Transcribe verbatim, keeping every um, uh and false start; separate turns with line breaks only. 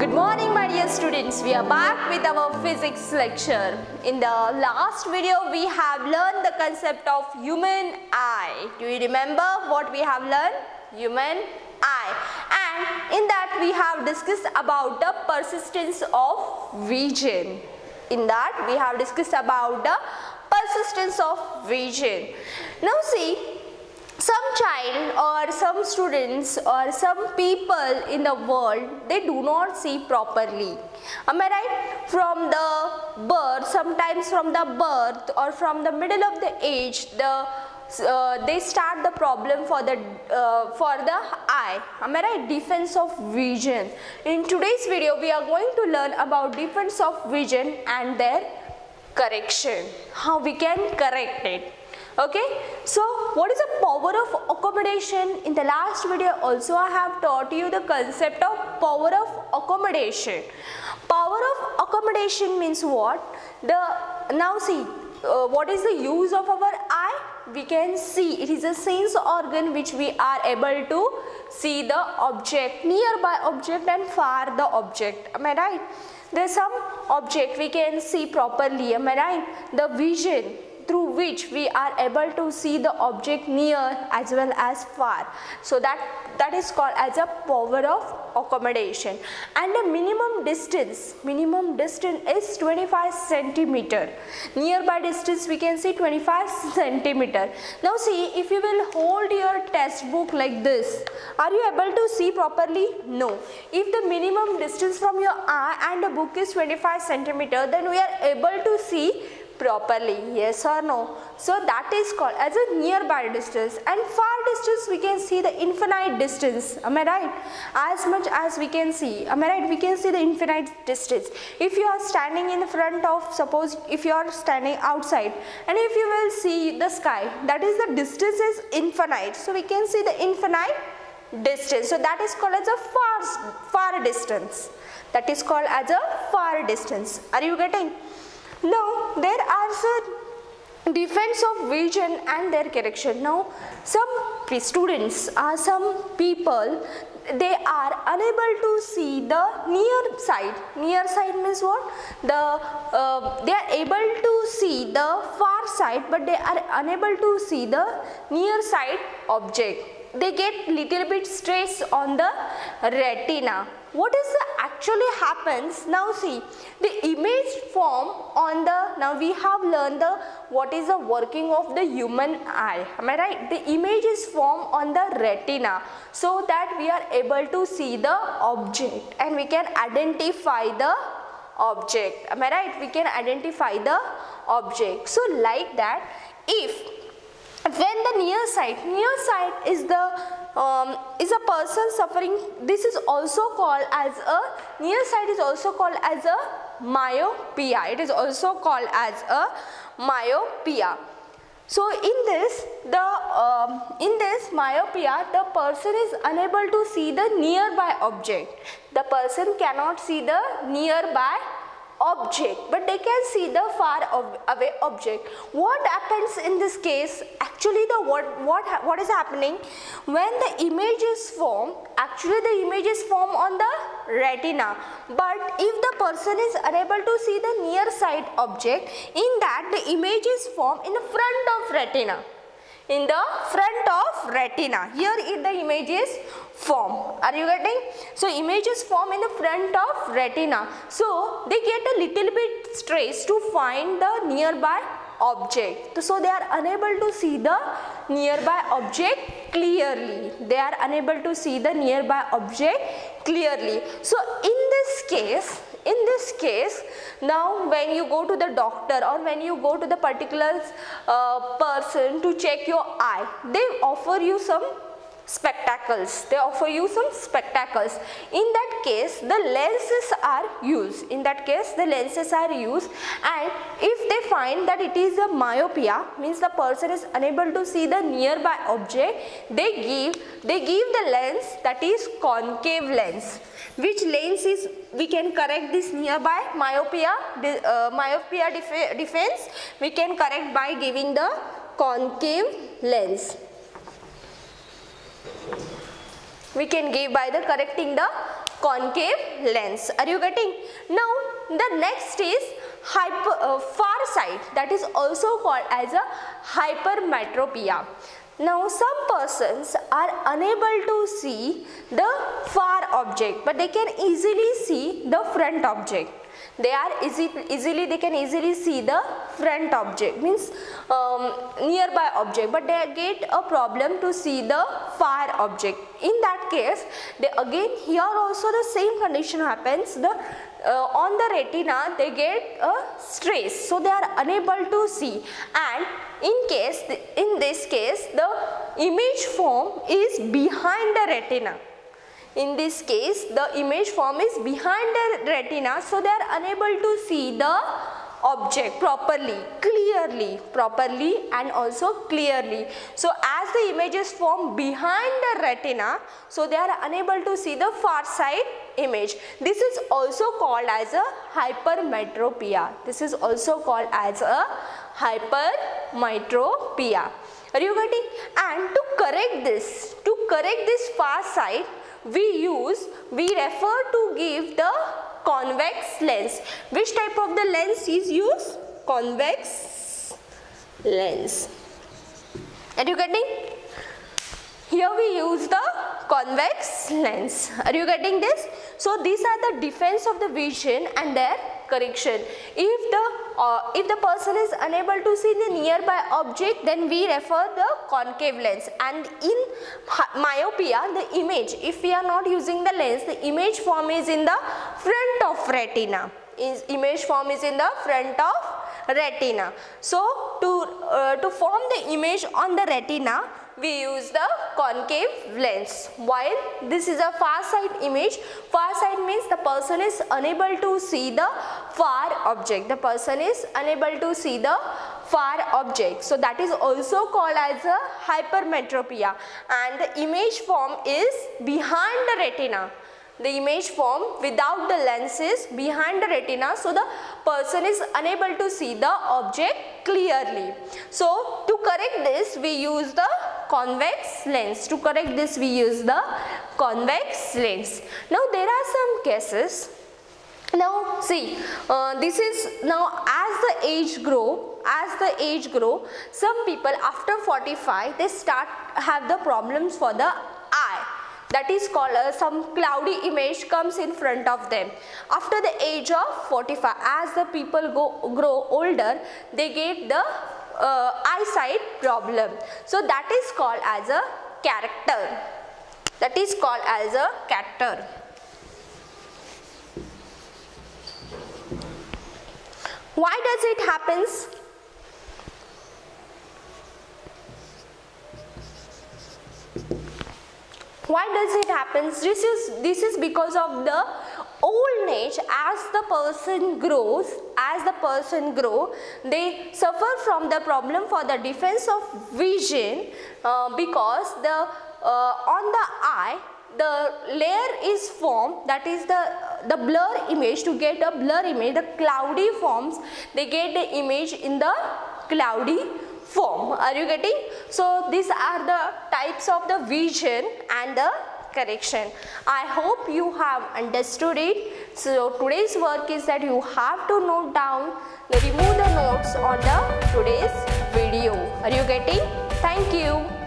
Good morning, my dear students. We are back with our physics lecture. In the last video, we have learned the concept of human eye. Do you remember what we have learned? Human eye. And in that, we have discussed about the persistence of vision. In that, we have discussed about the persistence of vision. Now see, some child or some students or some people in the world, they do not see properly. Am I right? From the birth, sometimes from the birth or from the middle of the age, the uh, they start the problem for the uh, for the eye. Am I right? Defense of vision. In today's video, we are going to learn about defense of vision and their correction. How we can correct it. Okay, so what is the power of accommodation? In the last video also I have taught you the concept of power of accommodation. Power of accommodation means what? The now see uh, what is the use of our eye? We can see, it is a sense organ which we are able to see the object, nearby object and far the object. Am I right? There is some object we can see properly. Am I right? The vision through which we are able to see the object near as well as far. So that that is called as a power of accommodation. And the minimum distance, minimum distance is twenty-five centimeter. Nearby distance we can see twenty-five centimeter. Now see, if you will hold your textbook like this, are you able to see properly? No. If the minimum distance from your eye and the book is twenty-five centimeter, then we are able to see properly, yes or no? So that is called as a nearby distance, and far distance we can see the infinite distance. Am I right? As much as we can see, am I right? We can see the infinite distance. If you are standing in front of, suppose if you are standing outside and if you will see the sky, that is the distance is infinite. So we can see the infinite distance. So that is called as a far, far distance. That is called as a far distance. Are you getting? Now, there are some defense of vision and their correction. Now, some students or some people, they are unable to see the near side. Near side means what? The uh, they are able to see the far side, but they are unable to see the near side object. They get little bit stress on the retina. What is the actually happens? Now see, the image form on the, now we have learned the what is the working of the human eye. Am I right? The image is formed on the retina so that we are able to see the object and we can identify the object. Am I right? We can identify the object. So like that, if when the near sight, near sight is the um, is a person suffering, this is also called as a, near sight is also called as a myopia. It is also called as a myopia. So in this, the um, in this myopia, the person is unable to see the nearby object. The person cannot see the nearby object, but they can see the far away object. What happens in this case? Actually, the what what what is happening when the image is formed? Actually, the image is formed on the retina, but if the person is unable to see the near side object, in that the image is formed in the front of retina. In the front of retina, here the image is formed. Are you getting? So image is formed in the front of retina. So they get a little bit stress to find the nearby object. So they are unable to see the nearby object clearly. They are unable to see the nearby object clearly. So in this case, in this case, now when you go to the doctor or when you go to the particular uh, person to check your eye, they offer you some spectacles. They offer you some spectacles. In that case, the lenses are used. In that case, the lenses are used, and if they find that it is a myopia, means the person is unable to see the nearby object, they give they give the lens that is concave lens. Which lens is, we can correct this nearby myopia uh, myopia def defense? We can correct by giving the concave lens. We can give by the correcting the concave lens. Are you getting? Now the next is hyper, uh, far sight, that is also called as a hypermetropia. Now some persons are unable to see the far object, but they can easily see the front object. They are easy, easily they can easily see the front object, means um, nearby object, but they get a problem to see the far object. In that case, they again here also the same condition happens. The uh, on the retina they get a stress, so they are unable to see. And in case in this case the image form is behind the retina. In this case, the image form is behind the retina, so they are unable to see the object properly, clearly, properly and also clearly. So as the image is formed behind the retina, so they are unable to see the far side image. This is also called as a hypermetropia. This is also called as a hypermetropia. Are you getting? And to correct this, to correct this far side, we use, we refer to give the convex lens. Which type of the lens is used? Convex lens. Are you getting? Here we use the convex lens. Are you getting this? So these are the defense of the vision and their correction. If the uh, if the person is unable to see the nearby object, then we refer the concave lens. And in myopia, the image, if we are not using the lens, the image form is in the front of retina. Is image form is in the front of retina. So to uh, to form the image on the retina, we use the concave lens. While this is a far side image, far side means the person is unable to see the far object. The person is unable to see the far object. So that is also called as a hypermetropia, and the image form is behind the retina. The image form without the lens is behind the retina, so the person is unable to see the object clearly. So to correct this, we use the convex lens. To correct this, we use the convex lens. Now there are some cases. Now see, uh, this is now as the age grow, as the age grow, some people after forty-five they start have the problems for the eye. That is called uh, some cloudy image comes in front of them. After the age of forty-five, as the people go grow older, they get the uh, eyesight problem. So that is called as a character. That is called as a character. Why does it happens? Why does it happen? This is, this is because of the old age. As the person grows, as the person grow, they suffer from the problem for the defense of vision uh, because the uh, on the eye the layer is formed, that is the the blur image. To get a blur image, the cloudy forms, they get the image in the cloudy form. Are you getting? So these are the types of the vision and the correction. I hope you have understood it. So today's work is that you have to note down, remove the notes on the today's video. Are you getting? Thank you.